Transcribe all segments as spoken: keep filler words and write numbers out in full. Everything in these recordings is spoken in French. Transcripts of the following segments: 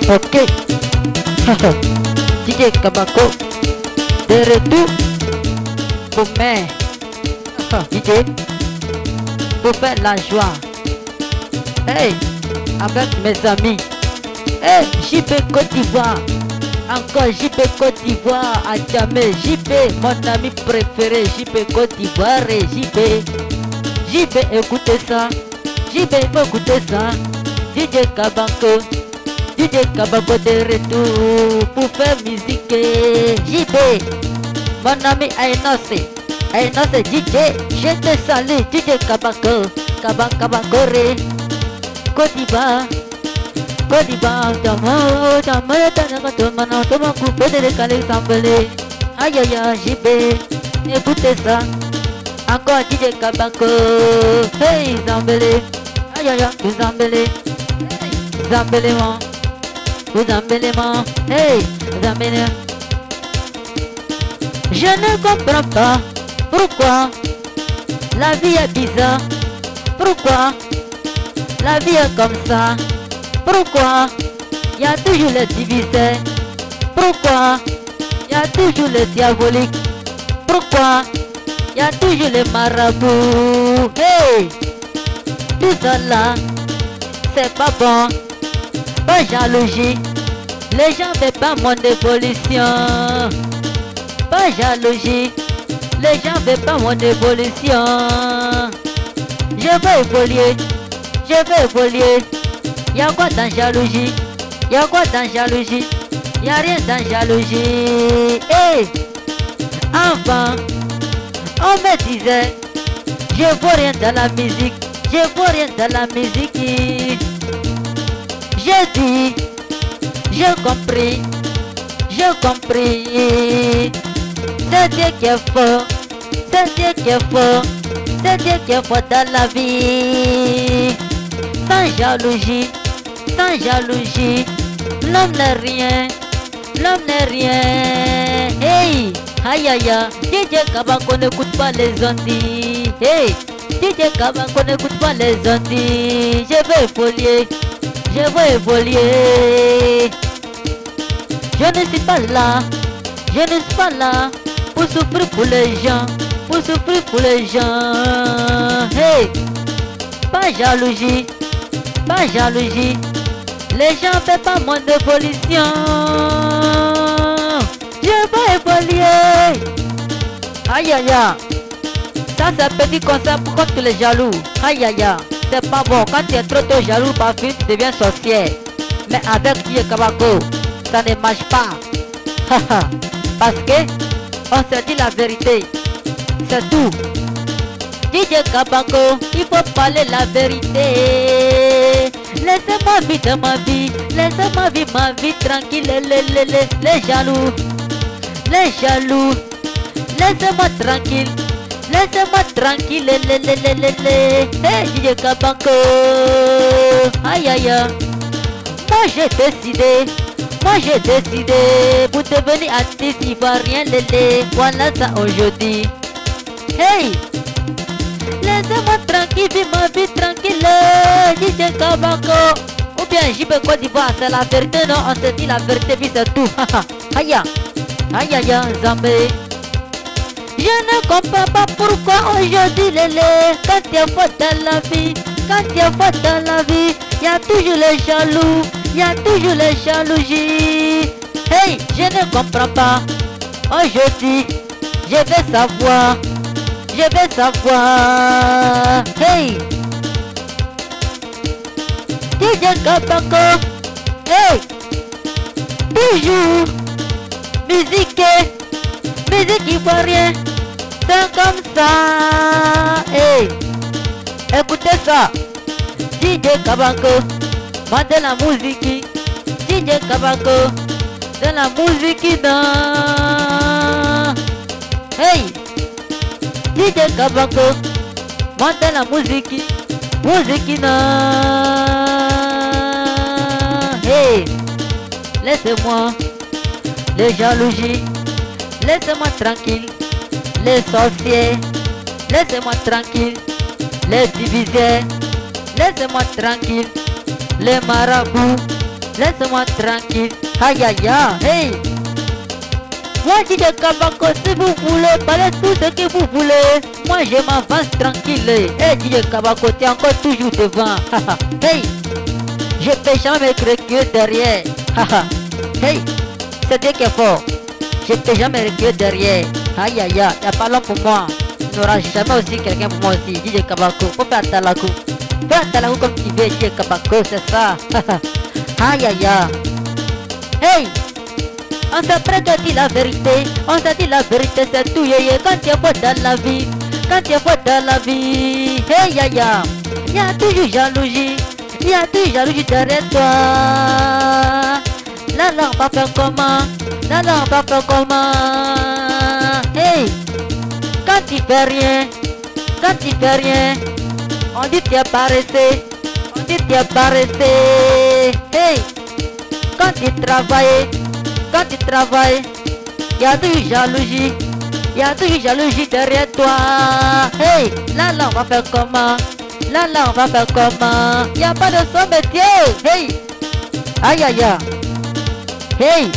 Ok. D J Kabako de retour pour mes D J pour faire la joie. Hey, avec mes amis. Hey, J P Côte d'Ivoire. Encore J P Côte d'Ivoire à jamais. J P, mon ami préféré. J P Côte d'Ivoire et J P. J P, écoutez ça. J P, il faut écouter ça. D J Kabako. D J Kabako de retour pour faire musique. J P, mon ami Aïnosse. Aïnosse D J, je te salue. D J Kabako. Kabako, Kabako, Ré. Côte d'Ivoire. Côte d'Ivoire, Tamo, Tamo, Tamo, Tamo, Tamo, coupé de décalé, s'emballé. Aïe aïe aïe, J P, écoutez ça. Encore D J Kabako. Hey, Zambélé. Aïe aïe aïe, vous embellez. Hey, Zambélé, moi. Vous embellez, moi. Hey, Zambélé. Je ne comprends pas pourquoi la vie est bizarre. Pourquoi la vie est comme ça? Pourquoi il y a toujours les divisés? Pourquoi il y a toujours les diaboliques? Pourquoi il y a toujours les marabouts? Hey, tout ça là, c'est pas bon. Pas jalousie, les gens ne veulent pas mon évolution. Pas jalousie, les gens ne veulent pas mon évolution. Je veux évoluer, je veux évoluer. Y'a quoi dans jalousie? Y'a quoi dans jalousie? Y'a rien dans jalousie. Hey, enfant, on me disait, je vois rien dans la musique, je vois rien dans la musique. J'ai dit, j'ai compris, j'ai compris. C'est Dieu qui est fort, c'est Dieu qui est fort, c'est Dieu qui est fort dans la vie. Sans jalousie, sans jalousie, l'homme n'est rien, l'homme n'est rien. Hey, aïe aïe aïe, D J Kabako n'écoute pas les ondis. Hey, D J Kabako n'écoute pas les ondis. Je veux évoluer, je veux évoluer. Je ne suis pas là, je ne suis pas là pour souffrir pour les gens, pour souffrir pour les gens. Hey, pas jalousie. Pas jalousie, les gens ne font pas mon évolution. Je veux évoluer. Aïe aïe aïe, ça c'est petit conseil pour contre les jaloux. Aïe aïe aïe, c'est pas bon. Quand tu es trop trop jaloux, parfois tu deviens sorcière. Mais avec D J Kabako, ça ne marche pas. Parce que on se dit la vérité, c'est tout. D J Kabako, il faut parler la vérité. Laissez-moi vivre ma vie, laissez-moi vivre ma vie tranquille. Les, les, les, les, les jaloux, les jaloux, laissez-moi tranquille, laissez-moi tranquille. Les, les, les, les, les, les. Hey, D J Kabako, aïe aïe aïe. Moi j'ai décidé, moi j'ai décidé pour devenir artiste ivoirien. Les, les, voilà ça aujourd'hui. Hey, laissez-moi tranquille, vive ma vie tranquille. D J Kabako ou bien J P Côte d'Ivoire, c'est la vérité, non? On se dit la vérité, puis c'est tout. Aïe aïe aïe, Zambé. Je ne comprends pas pourquoi aujourd'hui, Lélé, quand tu es fort dans la vie, quand tu es fort dans la vie, il y a toujours les jaloux, il y a toujours les jalousies. Hey, je ne comprends pas. Aujourd'hui, je vais savoir. Je veux savoir. Hey, D J Kabako. Hey, toujours musique, musique ivoirienne, c'est comme ça. Hey, écoutez ça. D J Kabako, moi de la musique. D J Kabako, de la musique dans. Hey, D J Kabako, monte la musique, musique non. Hey, laissez-moi les jalousies, laissez-moi tranquille, les sorciers, laissez-moi tranquille, les divisés, laissez-moi tranquille, les marabouts, laisse-moi tranquille. Aïe aïe aïe, hey. Moi D J Kabako, si vous voulez parler tout ce que vous voulez, moi je m'avance tranquille. Hey D J Kabako, t'es encore toujours devant. Hey, je peux jamais me reculer derrière. Hey, c'est Dieu qui est fort. Je peux jamais reculer derrière. Aïe aïe aïe, y'a pas long pour moi. Il n'y aura jamais aussi quelqu'un pour moi aussi. D J Kabako, faut faire talakou. Fais talakou comme tu veux, D J Kabako, c'est ça. Aïe aïe aïe. Hey, on s'apprête à dire la vérité. On s'est dit la vérité, c'est tout. Yeah, yeah. Quand tu es fort dans la vie, quand tu es fort dans la vie, hey ya ya, il y a toujours jalousie, il y a toujours jalousie derrière toi. Là là on va faire comment? Là là on va faire comment? Hey, quand tu fais rien, quand tu fais rien, on dit tu es paressé, on dit tu es paressé. Hey, quand tu travailles, quand tu travailles, il y a toujours jalousie, il y a toujours jalousie derrière toi. Hey, là là on va faire comment? Là là on va faire comment? Il n'y a pas de son métier. Hey, aïe aïe aïe. Hey,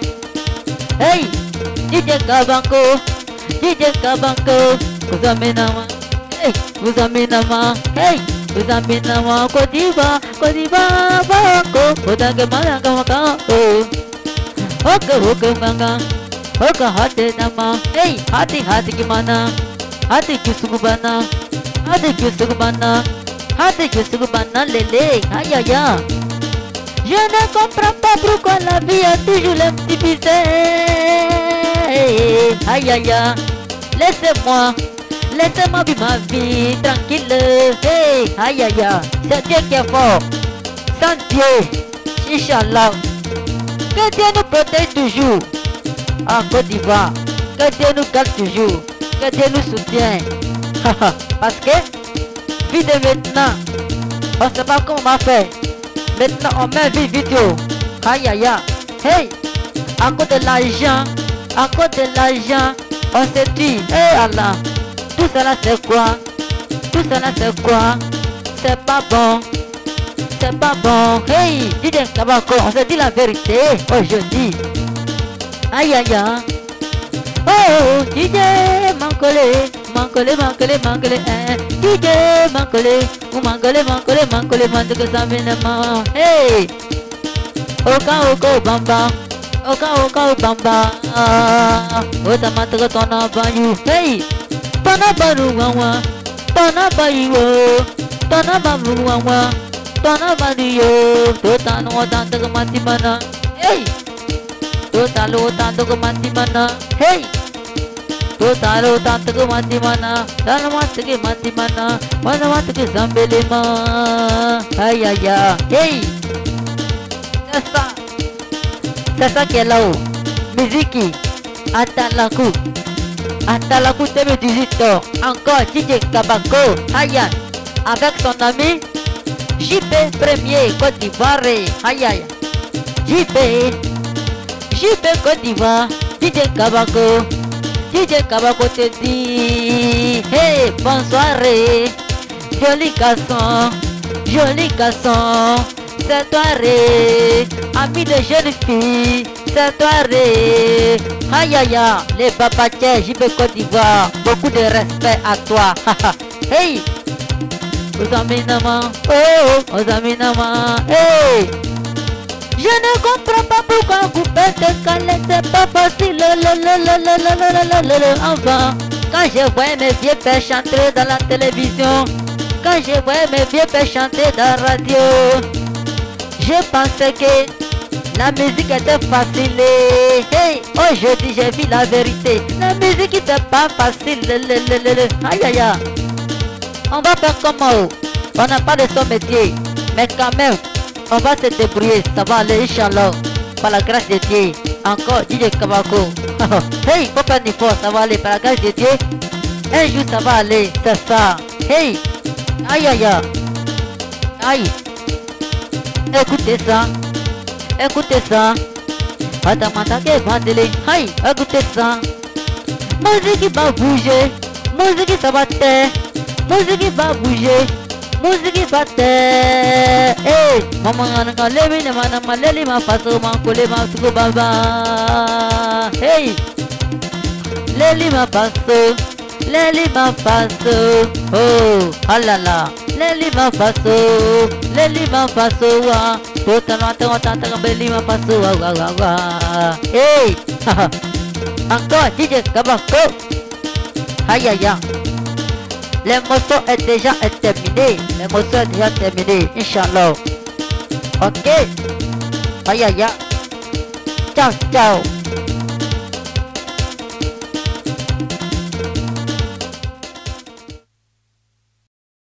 hey, D J Kabako, D J Kabako, vous amenez nama, hey, vous amenez nama, hey, vous amenez nama, Côte d'Ivoire, Côte d'Ivoire, Bako, Kodange Malanga Maka, oh, ok, ok, manga, ok, hati nama, hey, hati hati gimana, hati kisukubana, hati kisukubana, hati kisukubana, lele, aïe aïe aïe. Je ne comprends pas pourquoi la vie a toujours les petits bizarres. Aïe aïe aïe, laissez-moi, laissez-moi vivre ma vie tranquille. Hey, aïe aïe aïe, c'est Dieu qui est fort. Sans Dieu, Inch'Allah, que Dieu nous protège toujours. En Côte d'Ivoire, que Dieu nous garde toujours, que Dieu nous soutient. Parce que, vie de maintenant, on ne sait pas comment on va faire. Maintenant on met vie vidéo. Aïe aïe aïe. Hey, à cause de l'argent, à cause de l'argent, on se dit, hey Allah, tout cela c'est quoi? Tout cela c'est quoi? C'est pas bon, c'est pas bon. Hey, D J Kabako, on se dit la vérité aujourd'hui. Aïe aïe aïe. Oh, D J Mankole, Mankole, Mankole, Mankole, eh. D J Mankole, ou Mankole, Mankole, Mankole, Mankole, Mankole, hey. Oka Oka Bamba, Oka Oka Bamba, Ota Mataka Tona Bayu, hey. Tona Baru Wawa, Tona Bayu, Tona Baru Wawa, Tona Baru, Tota no Tanta Mati Mana, hey. Tota lo Tanta Mati Mana, hey. Tota lo Tanta Mati Mana, Tana Mati Mati Mana, Mana Mati Zambelema, aïe aïe aïe, hey. C'est ça, c'est ça qui est là-haut. Musique, Atalaku, Atalaku T V dix-huit ans. Encore D J Kabako, aïe, avec son ami J P Premier Côte d'Ivoire, aïe aïe. J P, J P Côte d'Ivoire, D J Kabako, D J Kabako te dit, hey, bonsoir, joli garçon, joli garçon. C'est toi ré, ami de jeunes filles, c'est toi ré. Aïe aïe aïe, les babatiers, J P Côte d'Ivoire, beaucoup de respect à toi. Hey, aux amis nama, oh, aux amis nama, hey. Je ne comprends pas pourquoi vous faites caler, c'est pas facile, enfin. Quand je vois mes vieux pères chanter dans la télévision, quand je vois mes vieux pères chanter dans la radio, je pensais que la musique était facile. Hey, aujourd'hui j'ai vu la vérité. La musique était pas facile. Aïe aïe aïe. On va faire comment? On n'a pas de son métier. Mais quand même, on va se débrouiller. Ça va aller, Inch'Allah. Par la grâce de Dieu. Encore D J Kabako. Hey, faut pas d'effort. Ça va aller. Par la grâce de Dieu. Un jour ça va aller. C'est ça. Hey. Aïe aïe aïe. Aïe. Écoutez ça, écoutez ça. Atamata ke bandele, hey, écoutez ça. Musique va bouger, musique ça va taire, musique va bouger, musique va taire. Hey. Hey, mama ngana levi ne mana maleli ma faso ma kule ma tuku baba. Hey, leli ma faso, leli ma faso. Oh, halala, leli ma faso, leli ma faso wa. Tota no tengok tengok beli ma faso wa wa wa wa. Hey, encore D J Kabako. Aïe aïe aïe. Le morceau est déjà terminé. Le morceau est déjà terminé. Inch'Allah. Ok. Aïe aïe aïe. Ciao ciao.